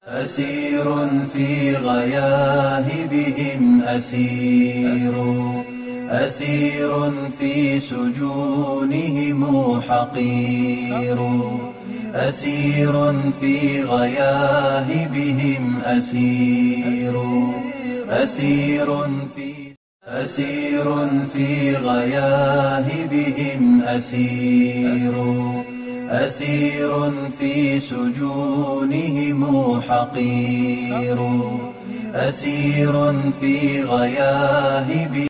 أسير في غياهبهم أسير، أسير في سجونهم حقير، أسير في غياهبهم أسير، أسير في غياهبهم أسير، أسير في سجونهم حقير، أسير في غياهبهم